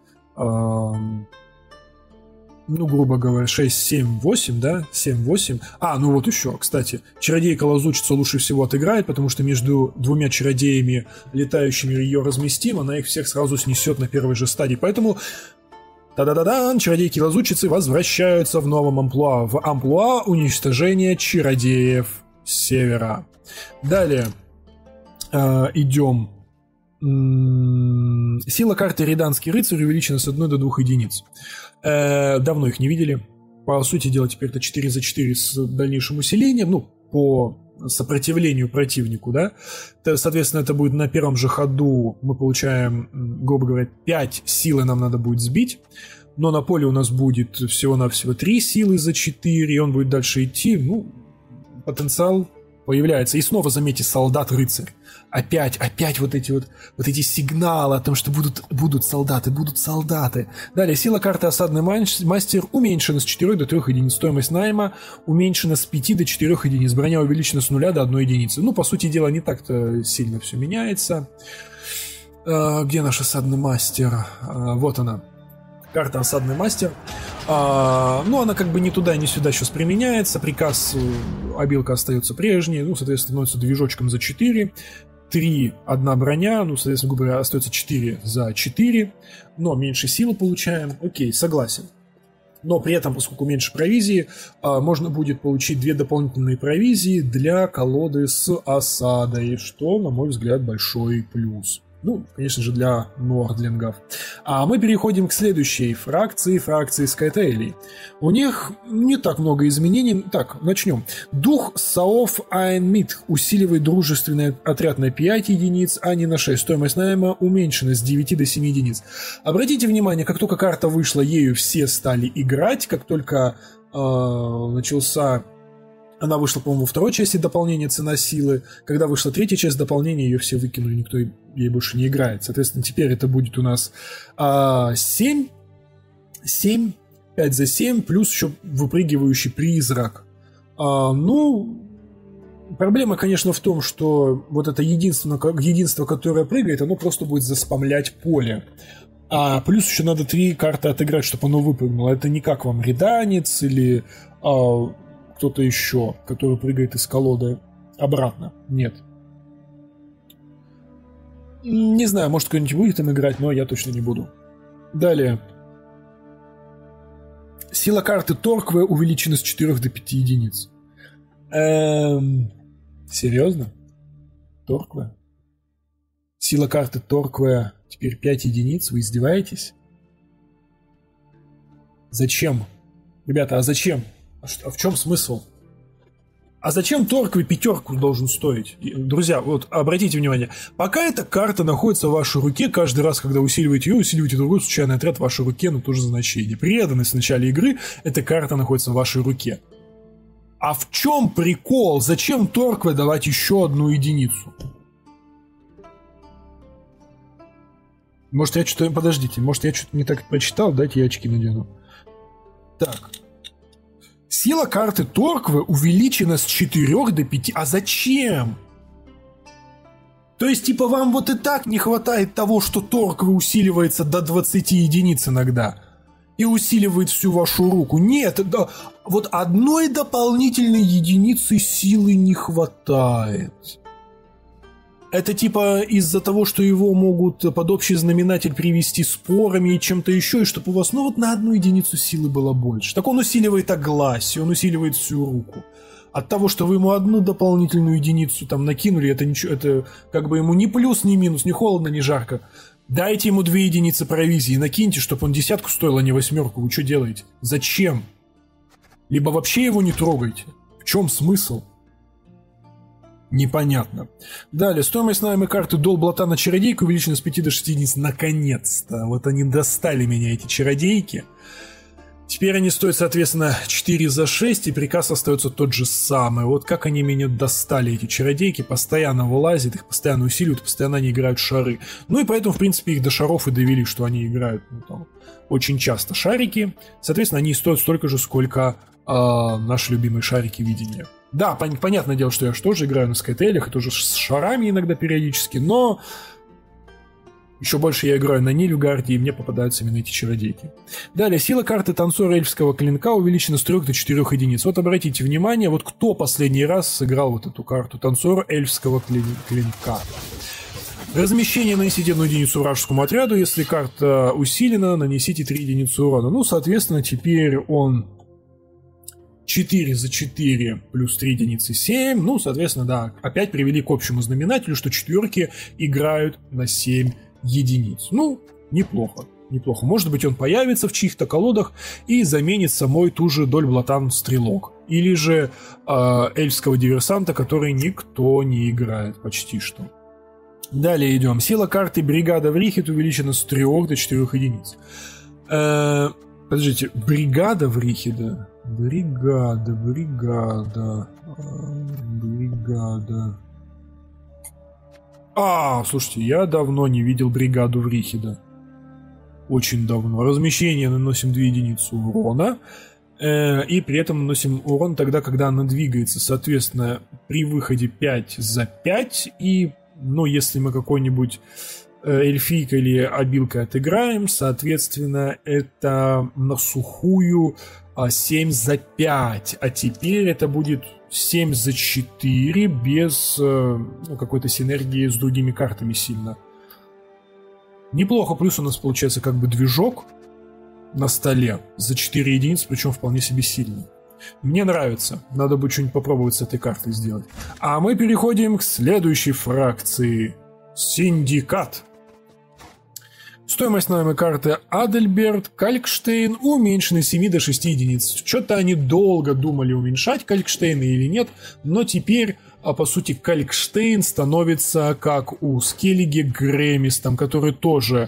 S1: ну, грубо говоря, 6, 7, 8, да? 7, 8. Ну вот еще, кстати. Чародейка-лазучица лучше всего отыграет, потому что между 2 чародеями, летающими, ее разместим, она их всех сразу снесет на первой же стадии. Поэтому, та-да-да-дан, чародейки-лазучицы возвращаются в новом амплуа. В амплуа уничтожения чародеев Севера. Далее идем. Сила карты Риданский рыцарь увеличена с 1 до 2 единиц. Давно их не видели. По сути дела, теперь это 4 за 4 с дальнейшим усилением. Ну, по сопротивлению противнику, да. Соответственно, это будет на первом же ходу. Мы получаем, грубо говоря, 5 силы нам надо будет сбить. Но на поле у нас будет всего-навсего 3 силы за 4. И он будет дальше идти. Ну, потенциал появляется. И снова, заметьте, солдат-рыцарь. Опять вот эти сигналы о том, что будут солдаты. Далее, сила карты Осадный мастер уменьшена с 4 до 3 единиц. Стоимость найма уменьшена с 5 до 4 единиц. Броня увеличена с 0 до 1 единицы. Ну, по сути дела, не так-то сильно все меняется. Где наш Осадный мастер? Вот она. Карта Осадный мастер. Ну, она как бы ни туда, ни сюда сейчас применяется. Приказ, обилка остается прежней. Ну, соответственно, становится движочком за 4. 3, 1 броня. Ну, соответственно, грубо говоря, остается 4 за 4. Но меньше силы получаем. Окей, согласен. Но при этом, поскольку меньше провизии, можно будет получить 2 дополнительные провизии для колоды с осадой. Что, на мой взгляд, большой плюс. Ну, конечно же, для нордлингов. А мы переходим к следующей фракции Скайтейлей. У них не так много изменений. Так, начнем. Дух Саоф Айнмит усиливает дружественный отряд на 5 единиц, а не на 6. Стоимость найма уменьшена с 9 до 7 единиц. Обратите внимание, как только карта вышла, ею все стали играть. Как только начался... Она вышла, по-моему, во второй части дополнения «Цена силы». Когда вышла третья часть дополнения, ее все выкинули, никто ей больше не играет. Соответственно, теперь это будет у нас 7, 5, 5 за 7, плюс еще выпрыгивающий призрак. Ну, проблема, конечно, в том, что вот это единство, которое прыгает, оно просто будет заспамлять поле. А плюс еще надо 3 карты отыграть, чтобы оно выпрыгнуло. Это не как вам Реданец или кто-то еще, который прыгает из колоды обратно. Нет. Не знаю, может кто-нибудь будет там играть, но я точно не буду. Далее. Сила карты Торкве увеличена с 4 до 5 единиц. Серьезно? Торкве? Сила карты Торкве теперь 5 единиц? Вы издеваетесь? Зачем? Ребята, а зачем? А в чем смысл? А зачем Торкве 5 должен стоить? Друзья, вот обратите внимание, пока эта карта находится в вашей руке, каждый раз, когда усиливаете ее, усиливаете другой случайный отряд в вашей руке на то же значение. Преданность в начале игры, эта карта находится в вашей руке. А в чем прикол? Зачем Торкве давать еще одну единицу? Может, я что-то... Подождите, может, я что-то не так прочитал? Дайте я очки надену. Так. Сила карты Торкве увеличена с 4 до 5. А зачем? То есть, типа, вам вот и так не хватает того, что Торкве усиливается до 20 единиц иногда и усиливает всю вашу руку. Нет, да, вот одной дополнительной единицы силы не хватает. Это типа из-за того, что его могут под общий знаменатель привести спорами и чем-то еще, и чтобы у вас, ну вот на одну единицу силы было больше. Так он усиливает огласие, он усиливает всю руку. От того, что вы ему одну дополнительную единицу там накинули, это ничего, это как бы ему ни плюс, ни минус, ни холодно, ни жарко. Дайте ему 2 единицы провизии, накиньте, чтобы он 10 стоил, а не 8. Вы что делаете? Зачем? Либо вообще его не трогайте. В чем смысл? Непонятно. Далее, стоимость найма карты Дол Блатана Чародейка увеличена с 5 до 6 единиц. Наконец-то. Вот они достали меня, эти чародейки. Теперь они стоят, соответственно, 4 за 6, и приказ остается тот же самый. Вот как они меня достали, эти чародейки. Постоянно вылазят, их постоянно усиливают, постоянно они играют шары. Ну и поэтому, в принципе, их до шаров и довели, что они играют там, очень часто шарики. Соответственно, они стоят столько же, сколько наши любимые шарики видения. Да, понятное дело, что я же тоже играю на скайтейлях, и тоже с шарами иногда периодически, но еще больше я играю на Нильфгарде, и мне попадаются именно эти чародейки. Далее, сила карты Танцора Эльфского Клинка увеличена с 3 до 4 единиц. Вот обратите внимание, вот кто последний раз сыграл вот эту карту Танцора Эльфского Клинка. Размещение: нанесите 1 единицу вражескому отряду, если карта усилена, нанесите 3 единицы урона. Ну, соответственно, теперь он 4 за 4 плюс 3 единицы 7. Ну, соответственно, да, опять привели к общему знаменателю, что четверки играют на 7 единиц. Ну, неплохо. Неплохо. Может быть, он появится в чьих-то колодах и заменит самой ту же Доль Блатан Стрелок. Или же эльфского диверсанта, который никто не играет почти что. Далее идем. Сила карты Бригада Врихет увеличена с 3 до 4 единиц. Подождите, Бригада Врихеда? Бригада. Слушайте, я давно не видел Бригаду Врихеда. Очень давно. Размещение: наносим 2 единицы урона. И при этом наносим урон тогда, когда она двигается. Соответственно, при выходе 5 за 5. И, ну, если мы какой-нибудь эльфийкой или обилкой отыграем, соответственно, это на сухую 7 за 5. А теперь это будет 7 за 4 без какой-то синергии с другими картами сильно. Неплохо. Плюс у нас получается как бы движок на столе за 4 единицы, причем вполне себе сильный. Мне нравится. Надо будет что-нибудь попробовать с этой картой сделать. А мы переходим к следующей фракции. Синдикат. Стоимость найма карты Адельберт Калькштейн уменьшена с 7 до 6 единиц. Что-то они долго думали, уменьшать Калькштейна или нет, но теперь, по сути, Калькштейн становится как у Скеллиги Гремистом, который тоже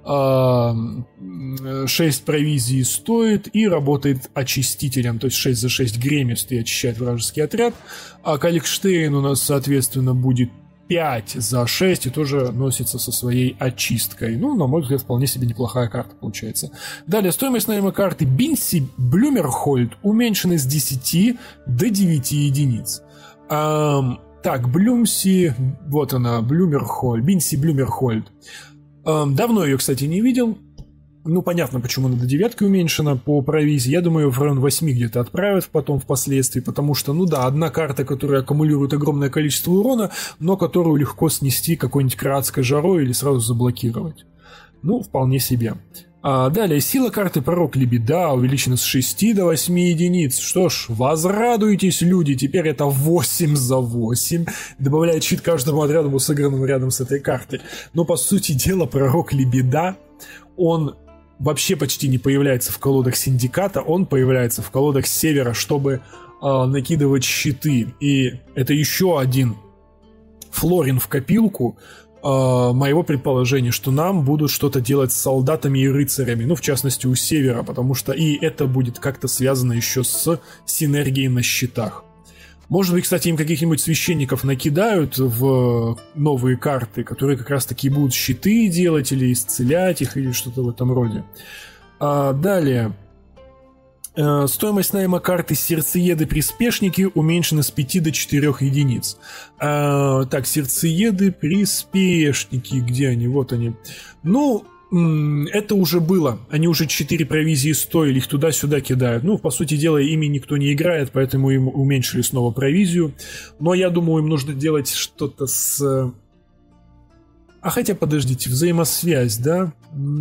S1: 6 провизии стоит и работает очистителем, то есть 6 за 6 Гремист и очищает вражеский отряд. А Калькштейн у нас, соответственно, будет 5 за 6 и тоже носится со своей очисткой. Ну, на мой взгляд, вполне себе неплохая карта получается. Далее, стоимость найма карты Бинси Блюмерхольд уменьшена с 10 до 9 единиц. Так, Блюмси, вот она, Блюмерхольд, Бинси Блюмерхольд. Давно ее, кстати, не видел. Ну, понятно, почему она до 9 уменьшена по провизии. Я думаю, в район 8 где-то отправят потом впоследствии, потому что, ну да, одна карта, которая аккумулирует огромное количество урона, но которую легко снести какой-нибудь краткой жарой или сразу заблокировать. Ну, вполне себе. Далее, сила карты Пророк Лебеда увеличена с 6 до 8 единиц. Что ж, возрадуйтесь, люди, теперь это 8 за 8. Добавляет щит каждому отряду, сыгранному рядом с этой картой. Но, по сути дела, Пророк Лебеда, он вообще почти не появляется в колодах Синдиката, он появляется в колодах Севера, чтобы накидывать щиты. И это еще один флорин в копилку моего предположения, что нам будут что-то делать с солдатами и рыцарями, ну, в частности, у Севера, потому что и это будет как-то связано еще с синергией на щитах. Может быть, кстати, им каких-нибудь священников накидают в новые карты, которые как раз-таки будут щиты делать или исцелять их, или что-то в этом роде. Далее. Стоимость найма карты Сердцееды-приспешники уменьшена с 5 до 4 единиц. Так, Сердцееды-приспешники, где они? Вот они. Ну, это уже было. Они уже 4 провизии стоили, их туда-сюда кидают. Ну, по сути дела, ими никто не играет, поэтому им уменьшили снова провизию. Но я думаю, им нужно делать что-то с... хотя, подождите, взаимосвязь, да?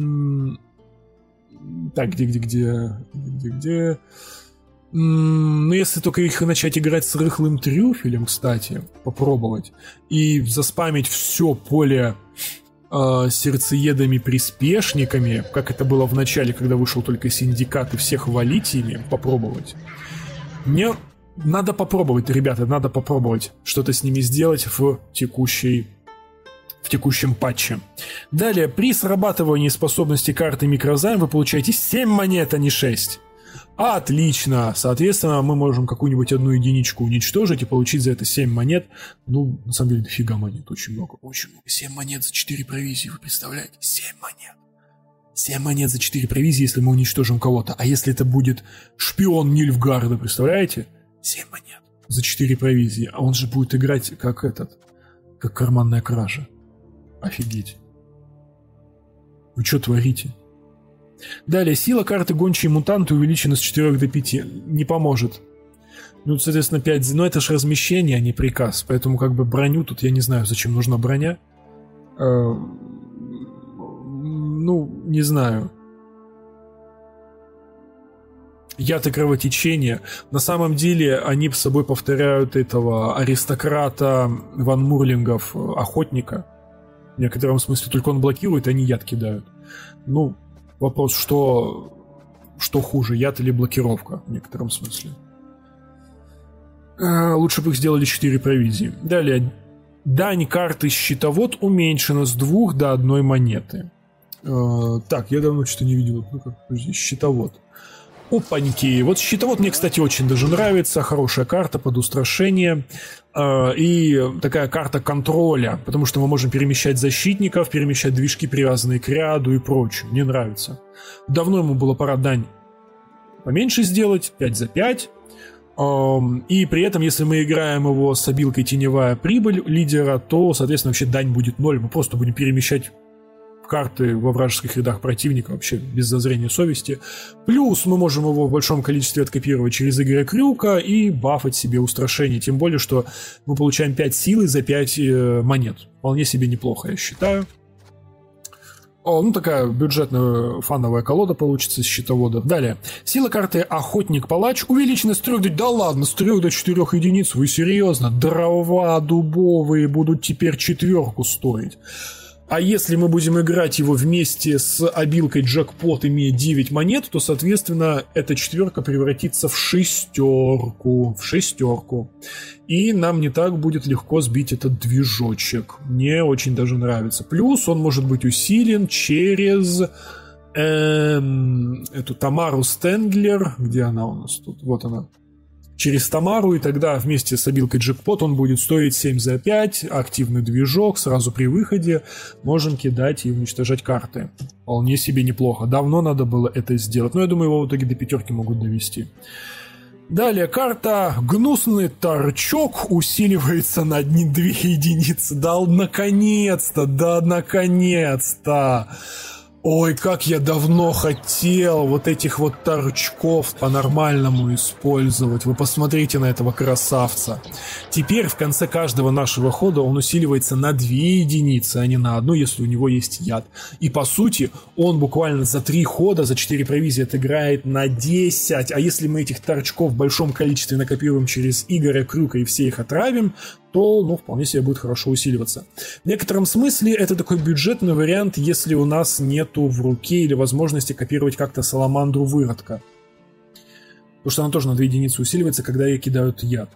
S1: Так, где? Ну, если только их начать играть с рыхлым трюфелем, кстати, попробовать, и заспамить все поле сердцеедами-приспешниками, как это было в начале, когда вышел только Синдикат, и всех валить ими, попробовать. Мне надо попробовать, ребята, надо попробовать что-то с ними сделать в текущем патче. Далее, при срабатывании способности карты Микрозайм вы получаете 7 монет, а не 6. Отлично! Соответственно, мы можем какую-нибудь одну единичку уничтожить и получить за это 7 монет. Ну, на самом деле, дофига монет, очень много. Очень много. 7 монет за 4 провизии, вы представляете? 7 монет. 7 монет за 4 провизии, если мы уничтожим кого-то. А если это будет шпион Нильфгарда, представляете? 7 монет за 4 провизии. А он же будет играть как карманная кража. Офигеть. Вы что творите? Далее, сила карты Гончие Мутанты увеличена с 4 до 5. Не поможет. Ну, соответственно, 5... Но это же размещение, а не приказ. Поэтому как бы броню тут я не знаю, зачем нужна броня. Ну, не знаю. Яд и кровотечение. На самом деле, они с собой повторяют этого аристократа Ван Мурлингов, охотника. В некотором смысле только он блокирует, они яд кидают. Ну, вопрос, что хуже, яд или блокировка в некотором смысле. Лучше бы их сделали 4 провизии. Далее. Дань карты Щитовод уменьшена с 2 до 1 монеты. Так, я давно что-то не видел. Ну-ка, Щитовод. Опаньки. Вот Щитовод мне, кстати, очень даже нравится. Хорошая карта под устрашение. И такая карта контроля, потому что мы можем перемещать защитников, перемещать движки, привязанные к ряду и прочее. Мне нравится. Давно ему было пора дань поменьше сделать, 5 за 5. И при этом, если мы играем его с обилкой теневая прибыль лидера, то, соответственно, вообще дань будет 0. Мы просто будем перемещать карты во вражеских рядах противника вообще без зазрения совести. Плюс мы можем его в большом количестве откопировать через Игоря Крюка и бафать себе устрашение. Тем более, что мы получаем 5 силы за 5 монет. Вполне себе неплохо, я считаю. Ну, такая бюджетная фановая колода получится из щитоводов. Далее. Сила карты Охотник-Палач увеличена с 3 до... Да ладно, с 3 до 4 единиц? Вы серьезно? Дрова дубовые будут теперь 4 стоить. А если мы будем играть его вместе с обилкой джекпот, имея 9 монет, то, соответственно, эта 4 превратится в 6. И нам не так будет легко сбить этот движочек. Мне очень даже нравится. Плюс он может быть усилен через эту Тамару Стенглер. Где она у нас тут? Вот она. через Тамару, и тогда вместе с обилкой джекпот он будет стоить 7 за 5, активный движок, сразу при выходе можем кидать и уничтожать карты. Вполне себе неплохо. Давно надо было это сделать, но я думаю, его в итоге до 5 могут довести. Далее карта «Гнусный торчок» усиливается на 2 единицы. Да наконец-то, да наконец-то! Ой, как я давно хотел вот этих вот торчков по-нормальному использовать. Вы посмотрите на этого красавца. Теперь в конце каждого нашего хода он усиливается на 2 единицы, а не на 1, если у него есть яд. И по сути, он буквально за 3 хода, за 4 провизии отыграет на 10. А если мы этих торчков в большом количестве накопируем через Игоря Крюка и все их отравим, то, ну, вполне себе будет хорошо усиливаться. В некотором смысле это такой бюджетный вариант, если у нас нету в руке или возможности копировать как-то Саламандру Выродка. Потому что она тоже на 2 единицы усиливается, когда ей кидают яд.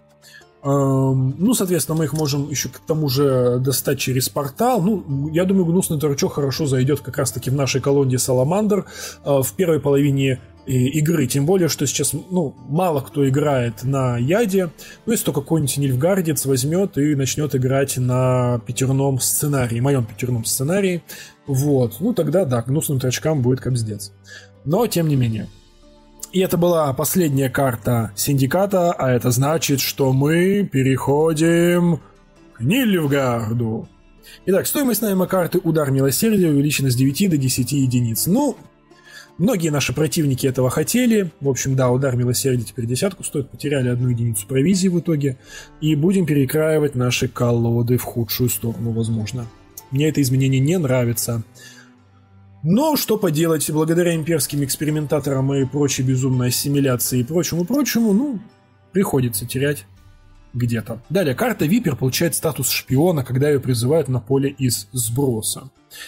S1: Ну, соответственно, мы их можем еще к тому же достать через портал. Ну, я думаю, гнусный торчок хорошо зайдет как раз-таки в нашей колонии Саламандр в первой половине игры, тем более, что сейчас, ну, мало кто играет на яде, ну, если только какой-нибудь Нильфгардец возьмет и начнет играть на пятерном сценарии, моем пятерном сценарии, вот, ну, тогда, да, гнусным торчкам будет капздец, но, тем не менее. И это была последняя карта Синдиката, а это значит, что мы переходим к Нильфгарду. Итак, стоимость найма карты «Удар милосердия» увеличена с 9 до 10 единиц, ну, многие наши противники этого хотели. В общем, да, удар милосердия теперь 10 стоит. Потеряли 1 единицу провизии в итоге. И будем перекраивать наши колоды в худшую сторону, возможно. Мне это изменение не нравится. Но что поделать, благодаря имперским экспериментаторам и прочей безумной ассимиляции и прочему, ну, приходится терять где-то. Далее, карта Випер получает статус шпиона, когда ее призывают на поле из сброса.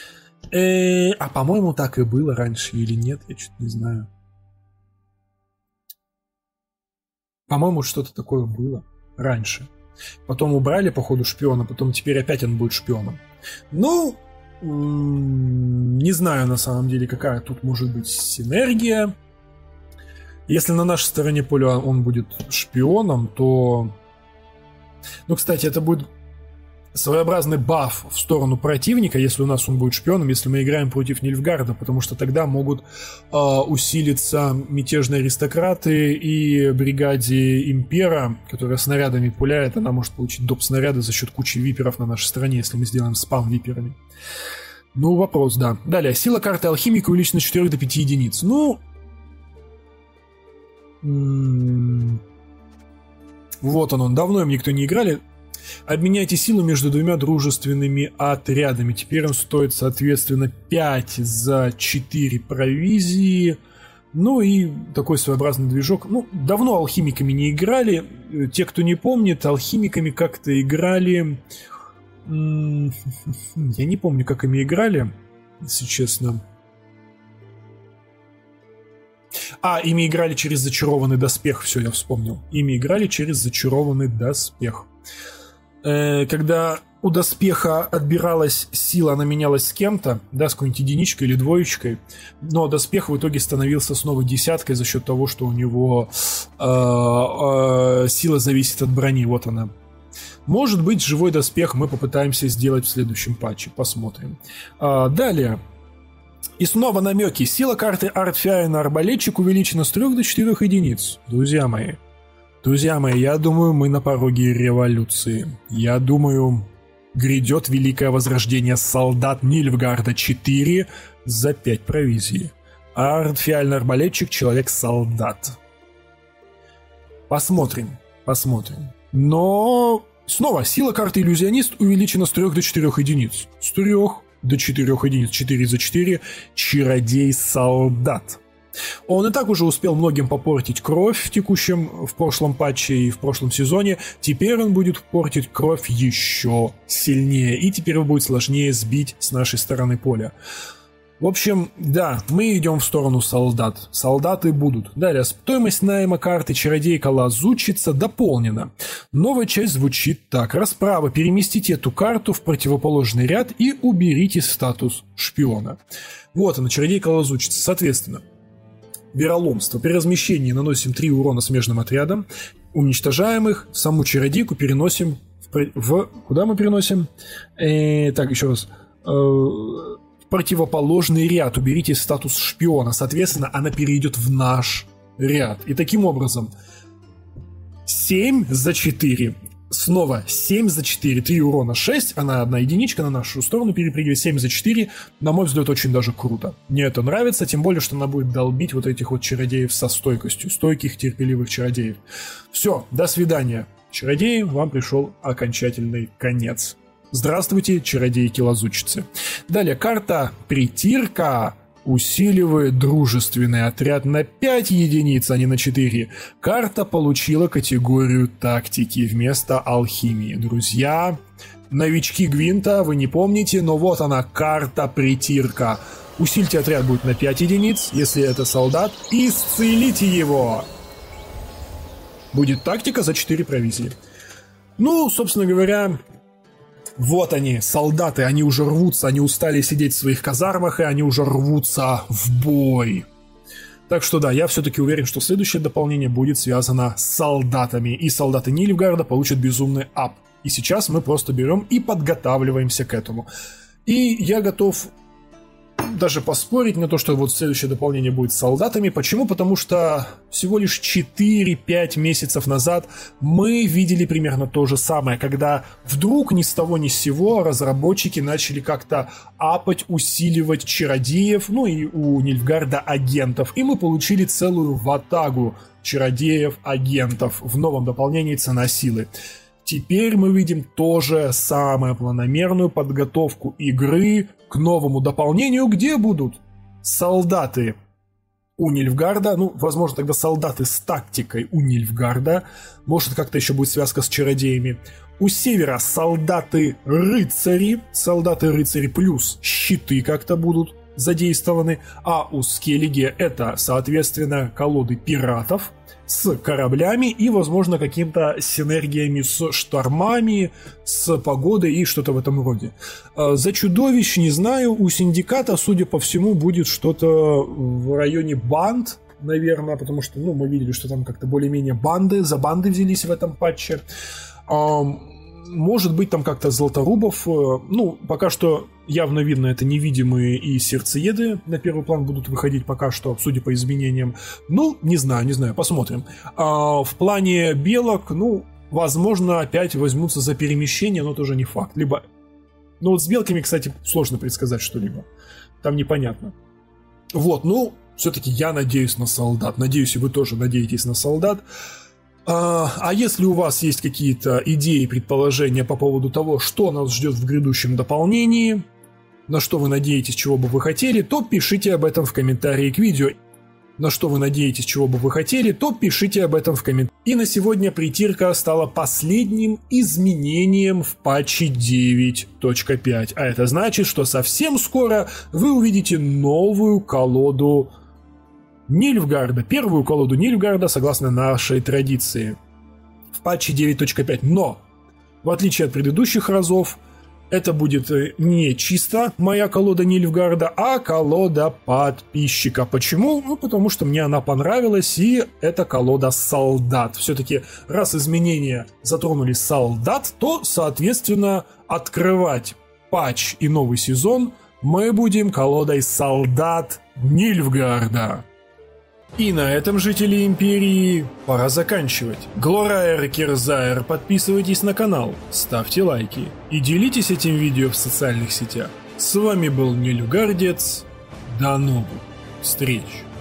S1: А по-моему, так и было раньше или нет, я что-то не знаю. По-моему, что-то такое было раньше. Потом убрали по ходу шпиона, потом теперь опять он будет шпионом. Ну, не знаю на самом деле, какая тут может быть синергия. Если на нашей стороне поля он будет шпионом, то... Ну, кстати, это будет своеобразный баф в сторону противника, если у нас он будет шпионом, если мы играем против Нильфгарда, потому что тогда могут усилиться мятежные аристократы и бригаде Импера, которая снарядами пуляет, она может получить доп. Снаряды за счет кучи виперов на нашей стороне, если мы сделаем спам виперами. Ну, вопрос, да. Далее, сила карты Алхимика увеличена с 4 до 5 единиц. Ну... Вот он, давно им никто не играли. Обменяйте силу между 2 дружественными отрядами. Теперь он стоит, соответственно, 5 за 4 провизии. Ну и такой своеобразный движок. Ну, давно алхимиками не играли. Те, кто не помнит, алхимиками как-то играли... Я не помню, как ими играли, если честно. Ими играли через зачарованный доспех. Все, я вспомнил. Ими играли через зачарованный доспех. Когда у доспеха отбиралась сила, она менялась с кем-то, да, с какой-нибудь единичкой или двоечкой, но доспех в итоге становился снова 10 за счет того, что у него сила зависит от брони, вот она. Может быть, живой доспех мы попытаемся сделать в следующем патче, посмотрим. Далее. И снова намеки. Сила карты Артфиайна Арбалетчик увеличена с 3 до 4 единиц. Друзья мои, я думаю, мы на пороге революции. Я думаю, грядет великое возрождение солдат Нильфгарда 4 за 5 провизии. Артфиальный арбалетчик, человек-солдат. Посмотрим. Но снова сила карты Иллюзионист увеличена с 3 до 4 единиц. С 3 до 4 единиц. 4 за 4. Чародей-солдат. Он и так уже успел многим попортить кровь в прошлом патче и в прошлом сезоне. Теперь он будет портить кровь еще сильнее. И теперь его будет сложнее сбить с нашей стороны поля. В общем, да, мы идем в сторону солдат. Солдаты будут. Далее, стоимость найма карты Чародейка Лазутчица дополнена. Новая часть звучит так. Расправа. Переместите эту карту в противоположный ряд и уберите статус шпиона. Вот она, Чародейка Лазутчица. Соответственно, вероломство. При размещении наносим 3 урона смежным отрядам, уничтожаем их, саму чародейку переносим куда мы переносим? Так, еще раз. В противоположный ряд. Уберите статус шпиона. Соответственно, она перейдет в наш ряд. И таким образом 7 за 4. Снова 7 за 4. 3 урона 6. Она одна единичка на нашу сторону перепрыгивает. 7 за 4. На мой взгляд, очень даже круто. Мне это нравится, тем более, что она будет долбить вот этих вот чародеев со стойкостью. Стойких, терпеливых чародеев. Все, до свидания. Чародеи, вам пришел окончательный конец. Здравствуйте, чародейки-лазутчицы. Далее, карта «Притирка» усиливает дружественный отряд на 5 единиц, а не на 4. Карта получила категорию тактики вместо алхимии. Друзья, новички Гвинта, вы не помните, но вот она, карта «Притирка». Усильте отряд будет на 5 единиц, если это солдат, исцелите его. Будет тактика за 4 провизии. Ну, собственно говоря, вот они, солдаты, они уже рвутся, они устали сидеть в своих казармах, и они уже рвутся в бой. Так что да, я все-таки уверен, что следующее дополнение будет связано с солдатами, и солдаты Нильфгарда получат безумный ап. И сейчас мы просто берем и подготавливаемся к этому. И я готов даже поспорить на то, что вот следующее дополнение будет с солдатами. Почему? Потому что всего лишь 4-5 месяцев назад мы видели примерно то же самое, когда вдруг ни с того ни с сего разработчики начали как-то апать, усиливать чародеев, ну и у Нильфгарда агентов, и мы получили целую ватагу чародеев-агентов в новом дополнении «Цена силы». Теперь мы видим то же самое, планомерную подготовку игры к новому дополнению, где будут солдаты у Нильфгарда, ну, возможно, тогда солдаты с тактикой у Нильфгарда, может, как-то еще будет связка с чародеями. У севера солдаты-рыцари плюс щиты как-то будут задействованы, а у Скеллиге это, соответственно, колоды пиратов с кораблями и, возможно, какими-то синергиями с штормами, с погодой и что-то в этом роде. За чудовищ, не знаю, у Синдиката, судя по всему, будет что-то в районе банд, наверное, потому что, ну, мы видели, что там как-то более-менее за банды взялись в этом патче. Может быть, там как-то золоторубов, ну, пока что явно видно, это невидимые и сердцееды на первый план будут выходить пока что, судя по изменениям. Ну, не знаю, посмотрим. В плане белок, ну, возможно, опять возьмутся за перемещение, но тоже не факт. Либо, ну, вот с белками, кстати, сложно предсказать что-либо. Там непонятно. Вот, ну, все-таки я надеюсь на солдат. Надеюсь, и вы тоже надеетесь на солдат. А если у вас есть какие-то идеи, предположения по поводу того, что нас ждет в грядущем дополнении, на что вы надеетесь, чего бы вы хотели, то пишите об этом в комментарии к видео. На что вы надеетесь, чего бы вы хотели, то пишите об этом в комментарии. И на сегодня притирка стала последним изменением в патче 9.5. А это значит, что совсем скоро вы увидите новую колоду Нильфгарда, первую колоду Нильфгарда, согласно нашей традиции, в патче 9.5. Но, в отличие от предыдущих разов, это будет не чисто моя колода Нильфгарда, а колода подписчика. Почему? Ну, потому что мне она понравилась, и это колода солдат. Все-таки, раз изменения затронули солдат, то, соответственно, открывать патч и новый сезон мы будем колодой солдат Нильфгарда. И на этом, жители Империи, пора заканчивать. Глорайер, Кирзайер, подписывайтесь на канал, ставьте лайки и делитесь этим видео в социальных сетях. С вами был Нильфгардец. До новых встреч!